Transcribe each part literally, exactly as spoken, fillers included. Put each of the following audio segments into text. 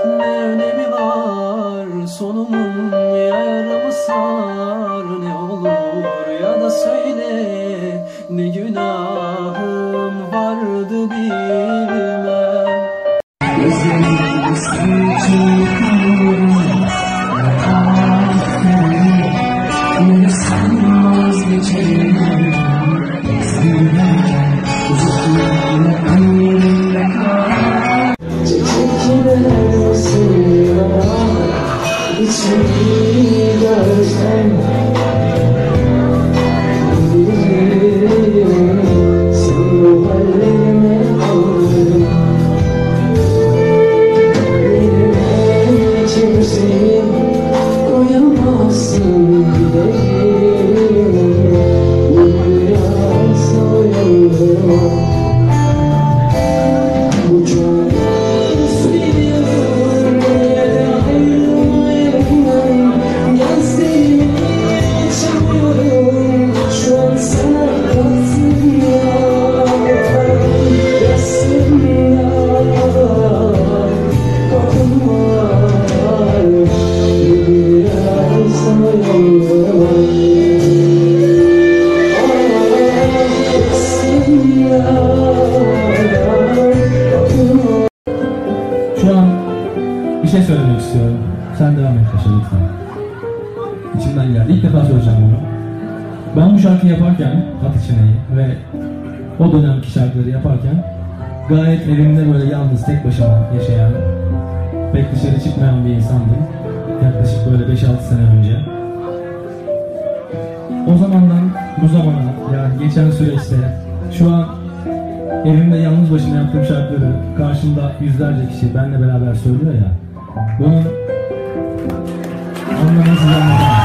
Ne önemi var sonumun, yaramı sar. Ne olur ya da söyle, ne günahım vardı bilmem. Gözlerim sanki yıkılır, ne sen vazgeçerim. Senden uzaklarına annemle kal. Çekilir misin bana, içimi görsen. Bilirim sen bu hallerime aldın. Elime kimseyi koyamazsın giderim. Bu rüyaysa uyandırma. Bu çok seviyorum ya da ayrılmayalım. Gözlerimi açamıyorum şu an sana aslında. Aslında korkum var. Bir rüyaysa uyandırma. Şu an bir şey söylemek istiyorum. Sen devam et Paşa lütfen. İçimden geldi. İlk defa söyleyeceğim bunu. Ben bu şarkıyı yaparken, At İçine'yi ve o dönemki şarkıları yaparken gayet evimde böyle yalnız tek başıma yaşayan, pek dışarı çıkmayan bir insandım. Yaklaşık böyle beş altı sene önce. O zamandan bu zamana, yani geçen süreçte şu an evimde yalnız başına yaptığım şarkıları karşımda yüzlerce kişi benimle beraber söylüyor ya. Bunun anlamını size anlatamam.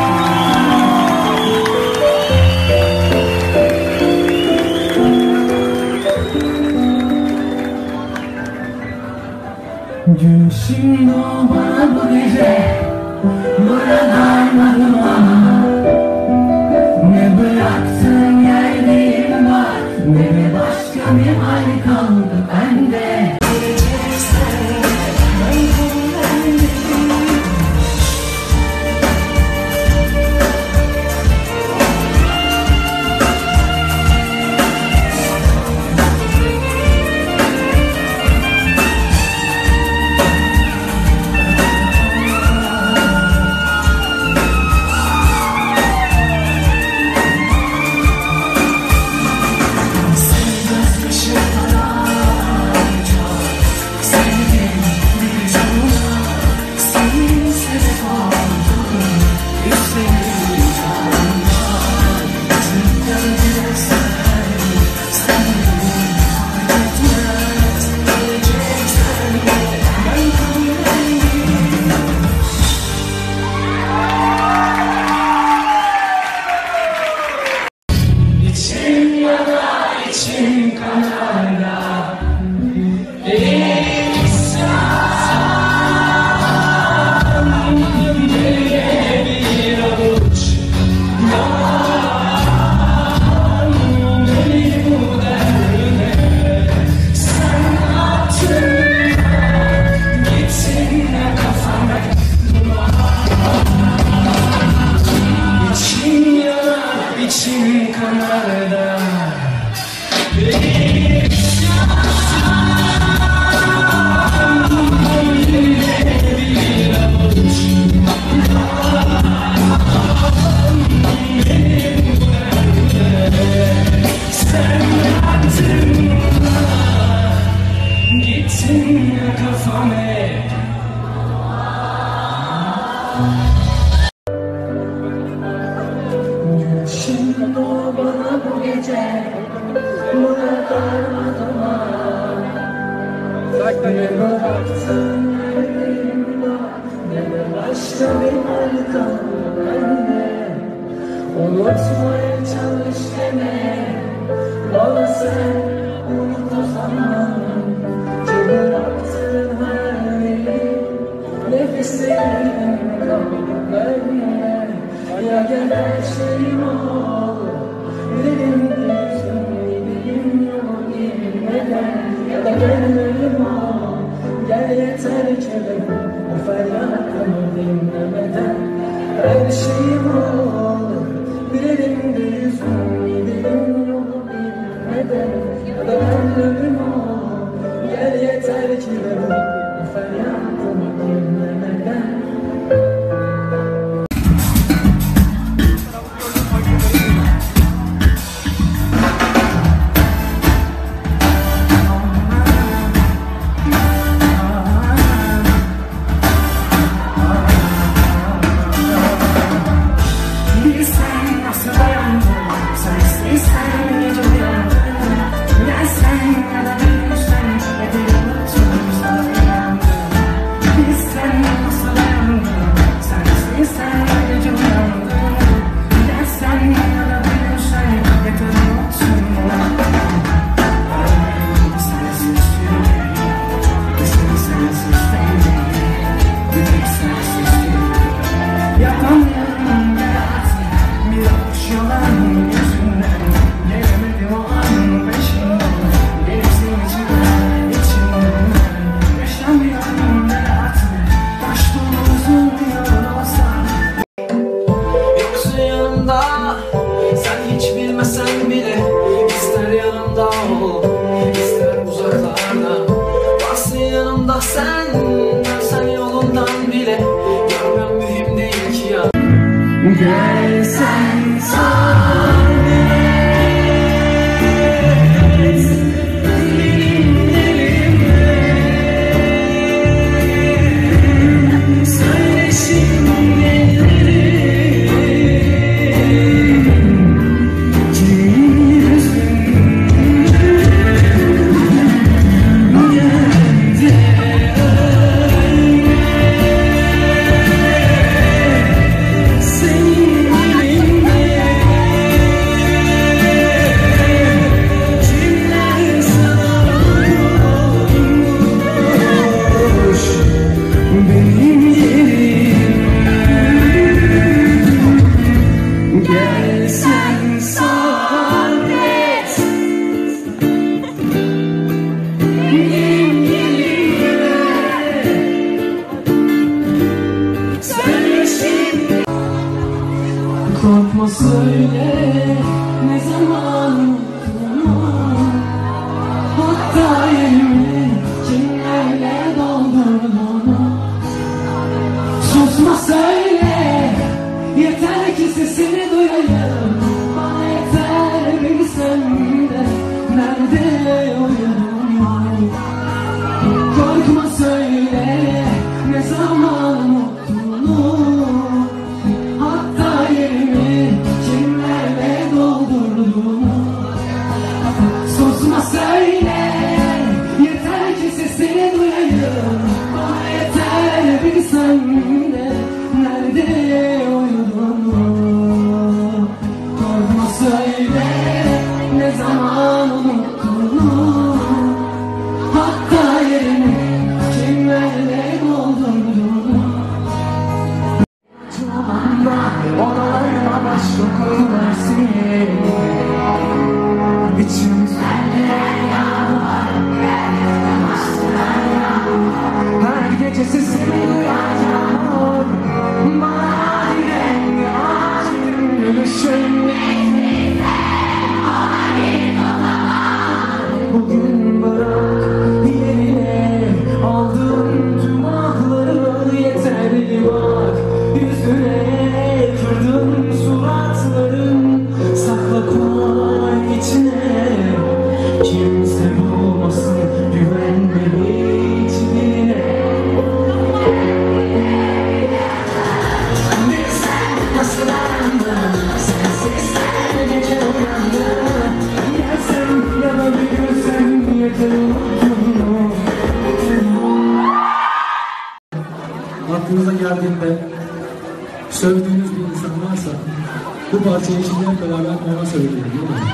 Gün şimdi bana bu gece Buralar ne bıraktığın yerdeyim var, ne de başka bir hal kaldı bende. Unutmaya çalış deme, bana sen unut o zaman. Ki bıraktığın her yeri, nefeslerim kaldı benimle. Ya gel her şeyim ol, benim gözüm gideyim yolu girmeden. Ya da gel ölüm ol, gel yeter kelerim, o feryatımı dinlemeden her şeyim olur. Bir elimde yüzüm, gidelim yolu bilmeden ya da ben ölüm olur. Gel yeter ki verim, o feryatımı dinlemeden. Gel sen sabret, benim elimde. Söyle şimdi ellerim, kimin yüzünden geldi Korkma söyle ne zaman unuttum, hatta yerimi kimlerle doldurdum. Susma söyle yeter ki sesini duyayım, bana yeter bilsem de nerede uyurum. Korkma söyle ne zaman unuttum, hatta yerimi kimlerle doldurdum. Susma söyle yeter ki sesini duyayım, bana yeter bilsem de nerede uyudum. Korkma söyle ne zaman unuttum, hatta yerimi kimlerle doldurdum. Odalarıma baş dokunarsın, İçimde yağmur, her gece sesimi duyan yağmur, bana rengi ağacın gülüşün. Bugün bırak yerine aldığın tüm ahları, yeterli bak yüzüne, kırdın suratların, sakla koy içine, kimse bulmasın güvenmemi içine. Bilsen nasıl anladın, sensiz her gece uyandım. Gelsen ya da bir gülsen yeter unuttum. Aklınıza geldiğinde sövdüğünüz bir insan varsa bu parçayı şimdi hep beraber ona söyleyelim, değil mi?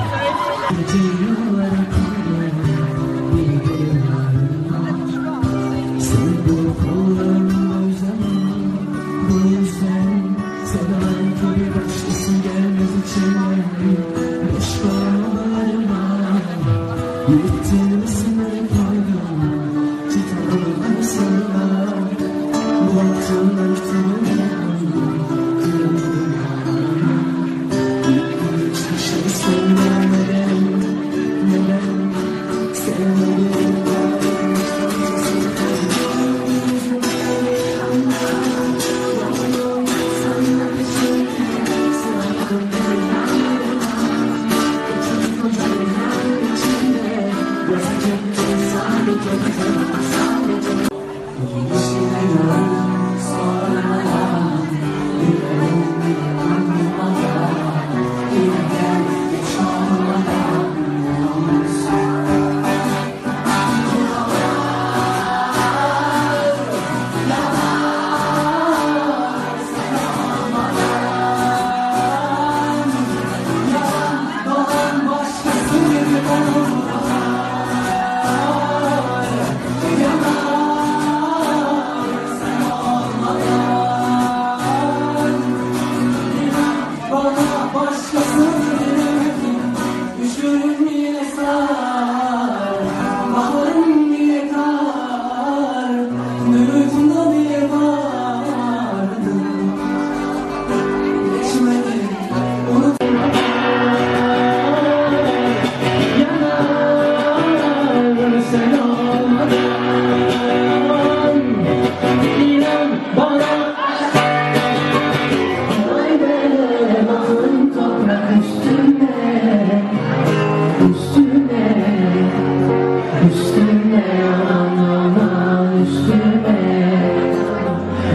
Seni bu kollarımda özlemem, bu yüzden seven gibi başkası gelmez içime. Beş bağlarıma gittin ismini koydum, Çık Aklımdan sana.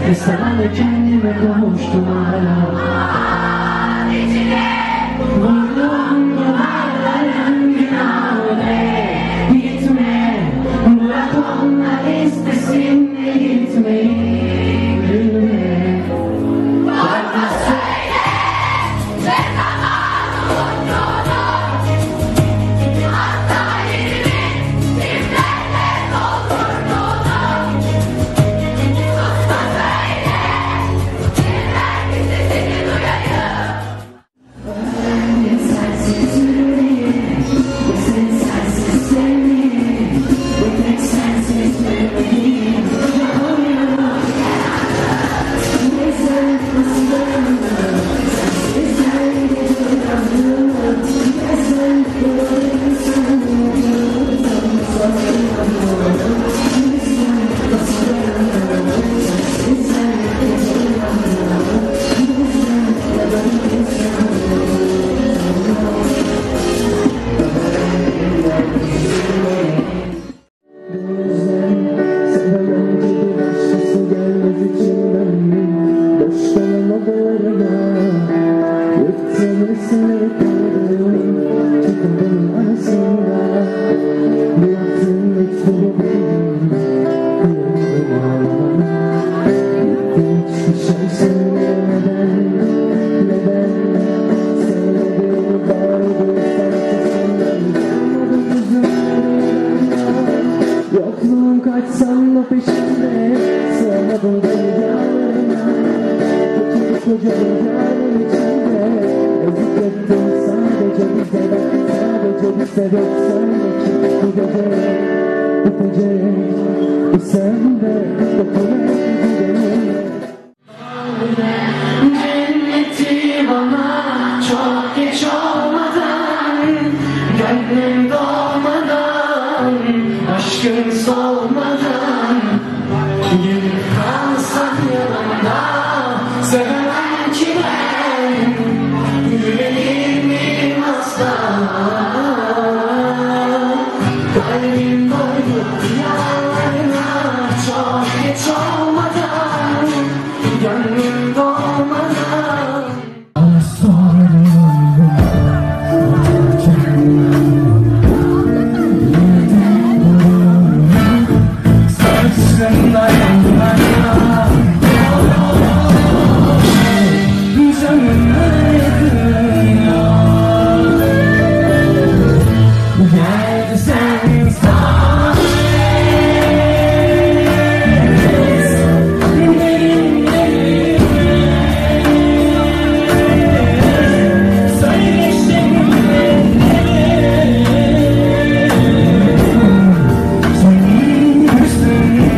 Ve sana da kendime kavuştum hala. At içine vurdum duvarların günahine. Gitme, bırak onlar istesin de gitmeyi. Gülme, korkma söyle, ne zaman unuttuğunu. Hatta yerimi kimlerle doldurduğunu. Susma söyle, kimler bizi seni duyayım. Ben sensiz yürüyeyim, sen sensiz sevmeyeyim. Bir tek sensiz sevmeyeyim. Yapamıyorum. Ne sen ıslandım, sensiz her gece uyandım. Ne sen Rüyaysa uyandırma, sanıyorum. Ne sen ıslandım, sensiz her gece uyandım. Ne sen Rüyaysa sevemem gibi başkası gelmez içimden. Boş kalan odalarıma yıktım resimleri koydum. Çıkındım arasında bir yaptığım mektubu buldum. Kıyamdım ağlamam. Hiçbir şey söylemeden neden sevmediğimi bağırdı sanki senden. Kalmadı yüzümlerimden. Yokluğun kaçsam da peşinde. Sığamadın dünyalarıma. Küçük koca dünyanın içinde. Ezik ettim sadece bir sebep. Sadece bir sebep. Söyle ki gidecek, bitecek. Bu sende dokunak gidelim. Cenneti bana çok geç olmadan, gönlüm dolmadan, aşkın solmadan, gelip kalsan yanımda. Sevemem ki ben, güvenir miyim asla? Kalbim doydu rüyalarına çok geç olmadan, gönlüm dolmadan. Bana sordum, saçlarından yanlarına canımı yakıyor. Gel sen sabret, benim yerime. Söyle şimdi senin üstüne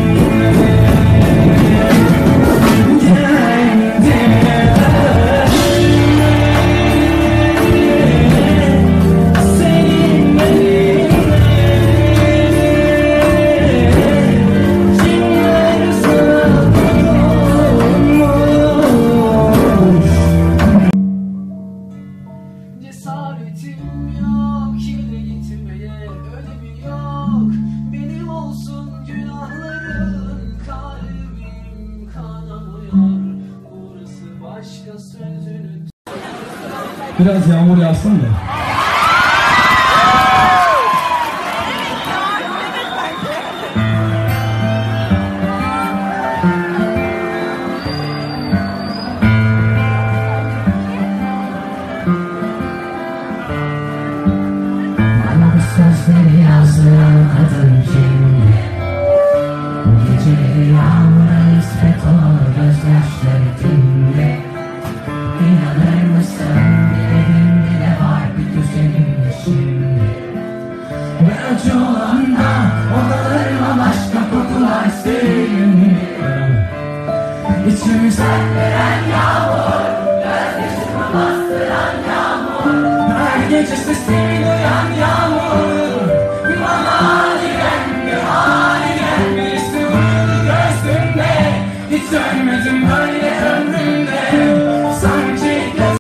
Cesaretim yok yine gitmeye, ölemi yok. Benim olsun günahlarım, kalbim kanamıyor. Burası başka sözünü. Biraz yağmur yağsın mı? Bana bu sözleri yazdıran kadın kimdi? Bu geceleri yağmura nispet olur gözyaşları kimdi? İnanır mısın dilerim bile var bir güzelim şimdi. Ve acı olan da odalarıma başka kokular serin. İçimizden veren yağmur, gözyaşımı bastıran yağmur. Her gece sesini duyan yağmur.